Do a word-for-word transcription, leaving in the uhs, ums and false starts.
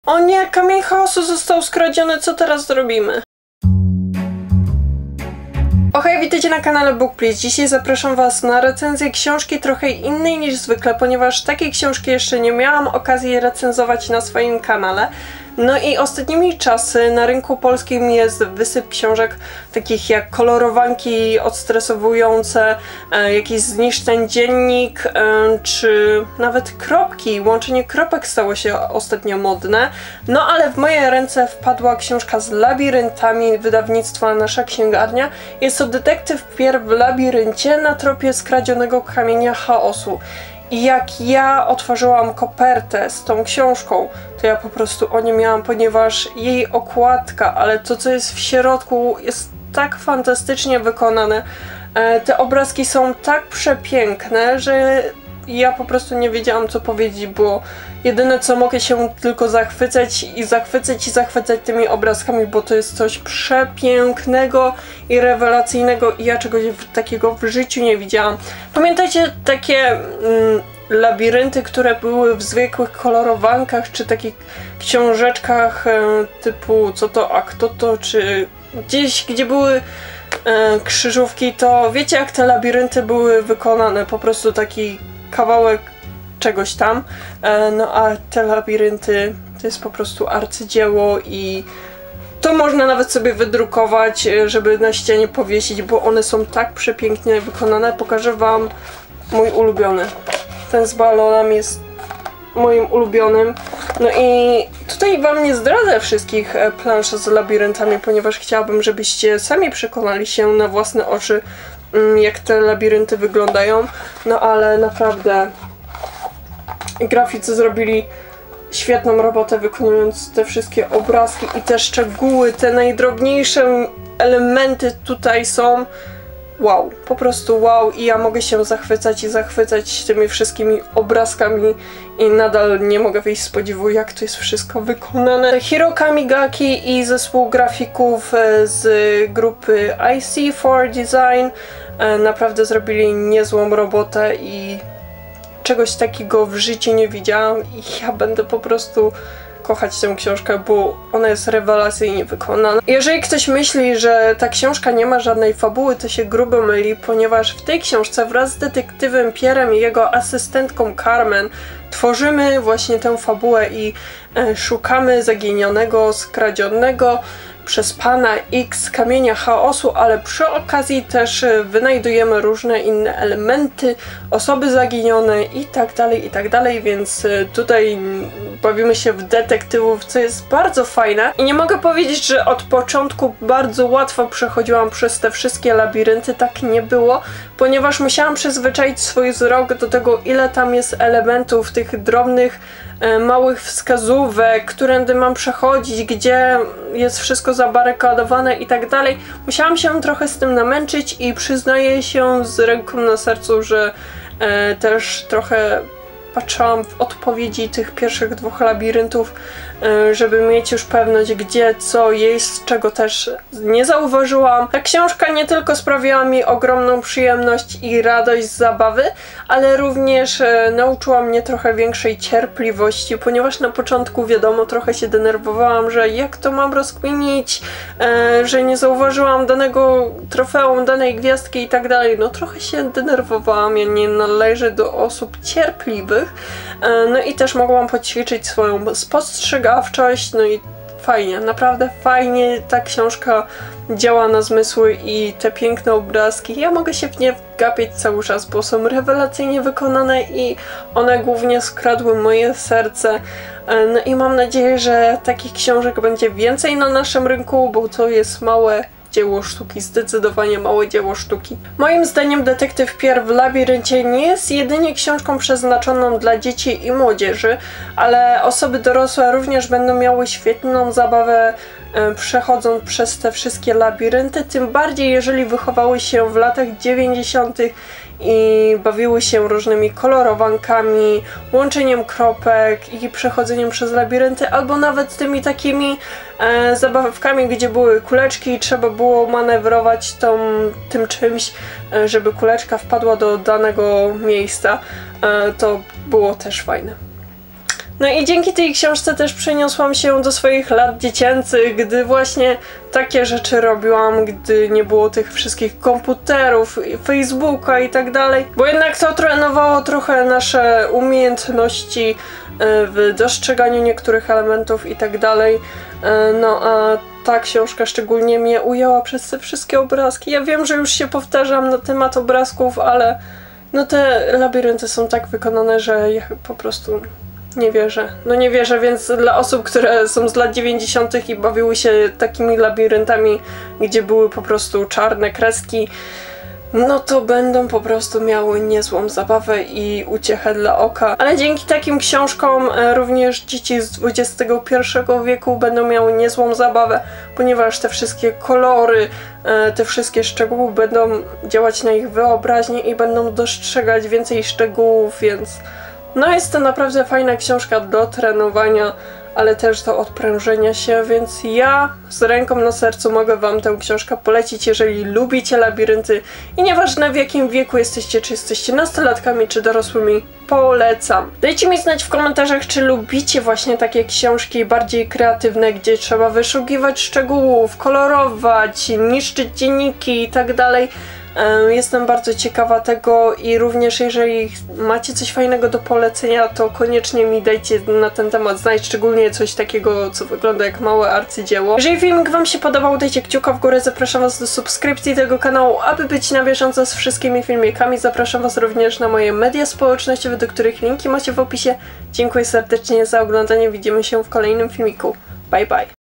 O nie, kamień chaosu został skradziony, co teraz zrobimy? Okej, witajcie na kanale Book Please. Dzisiaj zapraszam was na recenzję książki trochę innej niż zwykle, ponieważ takiej książki jeszcze nie miałam okazji recenzować na swoim kanale. No i ostatnimi czasy na rynku polskim jest wysyp książek takich jak kolorowanki odstresowujące, e, jakiś zniszcz ten dziennik, e, czy nawet kropki. Łączenie kropek stało się ostatnio modne. No ale w moje ręce wpadła książka z labiryntami wydawnictwa Nasza Księgarnia. Jest to detektyw Pier w labiryncie na tropie skradzionego kamienia chaosu. I jak ja otworzyłam kopertę z tą książką, to ja po prostu o nie miałam, ponieważ jej okładka, ale to co jest w środku jest tak fantastycznie wykonane. E, te obrazki są tak przepiękne, że ja po prostu nie wiedziałam co powiedzieć, bo jedyne co mogę się tylko zachwycać i zachwycać i zachwycać tymi obrazkami, bo to jest coś przepięknego i rewelacyjnego i ja czegoś takiego w życiu nie widziałam. Pamiętajcie takie mm, labirynty, które były w zwykłych kolorowankach, czy takich książeczkach e, typu co to, a kto to, czy gdzieś, gdzie były e, krzyżówki, to wiecie jak te labirynty były wykonane, po prostu taki kawałek czegoś tam, e, no a te labirynty to jest po prostu arcydzieło i to można nawet sobie wydrukować, żeby na ścianie powiesić, bo one są tak przepięknie wykonane. Pokażę wam mój ulubiony. Ten z balonami jest moim ulubionym. No i tutaj wam nie zdradzę wszystkich plansz z labiryntami, ponieważ chciałabym, żebyście sami przekonali się na własne oczy, jak te labirynty wyglądają. No ale naprawdę graficy zrobili świetną robotę, wykonując te wszystkie obrazki i te szczegóły, te najdrobniejsze elementy tutaj są wow, po prostu wow i ja mogę się zachwycać i zachwycać tymi wszystkimi obrazkami i nadal nie mogę wyjść z podziwu, jak to jest wszystko wykonane. Hiro Kamigaki i zespół grafików z grupy I C cztery Design naprawdę zrobili niezłą robotę i czegoś takiego w życiu nie widziałam i ja będę po prostu kochać tę książkę, bo ona jest rewelacyjnie wykonana. Jeżeli ktoś myśli, że ta książka nie ma żadnej fabuły, to się grubo myli, ponieważ w tej książce wraz z detektywem Pierem i jego asystentką Carmen tworzymy właśnie tę fabułę i e, szukamy zaginionego, skradzionego przez pana X kamienia chaosu, ale przy okazji też wynajdujemy różne inne elementy, osoby zaginione i tak dalej, i tak dalej, więc tutaj bawimy się w detektywów, co jest bardzo fajne. I nie mogę powiedzieć, że od początku bardzo łatwo przechodziłam przez te wszystkie labirynty, tak nie było, ponieważ musiałam przyzwyczaić swój wzrok do tego, ile tam jest elementów, tych drobnych, małych wskazówek, którędy mam przechodzić, gdzie jest wszystko zabarykadowane i tak dalej. Musiałam się trochę z tym namęczyć i przyznaję się z ręką na sercu, że e, też trochę patrzyłam w odpowiedzi tych pierwszych dwóch labiryntów, e, żeby mieć już pewność, gdzie co jest, czego też nie zauważyłam. Ta książka nie tylko sprawiła mi ogromną przyjemność i radość z zabawy, ale również e, nauczyła mnie trochę większej cierpliwości, ponieważ na początku, wiadomo, trochę się denerwowałam, że jak to mam rozkminić, e, że nie zauważyłam danego trofeum, danej gwiazdki i tak dalej. No trochę się denerwowałam, ja nie należę do osób cierpliwych. No i też mogłam poćwiczyć swoją spostrzegawczość, no i fajnie, naprawdę fajnie ta książka działa na zmysły i te piękne obrazki. Ja mogę się w nie wgapiać cały czas, bo są rewelacyjnie wykonane i one głównie skradły moje serce. No i mam nadzieję, że takich książek będzie więcej na naszym rynku, bo to jest małe dzieło sztuki, zdecydowanie małe dzieło sztuki. Moim zdaniem Detektyw Pier w labiryncie nie jest jedynie książką przeznaczoną dla dzieci i młodzieży, ale osoby dorosłe również będą miały świetną zabawę e, przechodząc przez te wszystkie labirynty, tym bardziej jeżeli wychowały się w latach dziewięćdziesiątych i bawiły się różnymi kolorowankami, łączeniem kropek i przechodzeniem przez labirynty, albo nawet tymi takimi e, zabawkami, gdzie były kuleczki i trzeba było manewrować tą, tym czymś, e, żeby kuleczka wpadła do danego miejsca. E, to było też fajne. No i dzięki tej książce też przeniosłam się do swoich lat dziecięcych, gdy właśnie takie rzeczy robiłam, gdy nie było tych wszystkich komputerów, Facebooka i tak dalej. Bo jednak to trenowało trochę nasze umiejętności w dostrzeganiu niektórych elementów i tak dalej. No a ta książka szczególnie mnie ujęła przez te wszystkie obrazki. Ja wiem, że już się powtarzam na temat obrazków, ale no te labirynty są tak wykonane, że ja po prostu nie wierzę. No nie wierzę, więc dla osób, które są z lat dziewięćdziesiątych i bawiły się takimi labiryntami, gdzie były po prostu czarne kreski, no to będą po prostu miały niezłą zabawę i uciechę dla oka. Ale dzięki takim książkom również dzieci z dwudziestego pierwszego wieku będą miały niezłą zabawę, ponieważ te wszystkie kolory, te wszystkie szczegóły będą działać na ich wyobraźnię i będą dostrzegać więcej szczegółów, więc no jest to naprawdę fajna książka do trenowania, ale też do odprężenia się, więc ja z ręką na sercu mogę wam tę książkę polecić, jeżeli lubicie labirynty i nieważne w jakim wieku jesteście, czy jesteście nastolatkami, czy dorosłymi, polecam. Dajcie mi znać w komentarzach, czy lubicie właśnie takie książki bardziej kreatywne, gdzie trzeba wyszukiwać szczegółów, kolorować, niszczyć dzienniki i tak dalej. Jestem bardzo ciekawa tego i również jeżeli macie coś fajnego do polecenia, to koniecznie mi dajcie na ten temat znać, szczególnie coś takiego, co wygląda jak małe arcydzieło. Jeżeli filmik wam się podobał, dajcie kciuka w górę, zapraszam was do subskrypcji tego kanału, aby być na bieżąco z wszystkimi filmikami. Zapraszam was również na moje media społecznościowe, do których linki macie w opisie. Dziękuję serdecznie za oglądanie, widzimy się w kolejnym filmiku. Bye bye!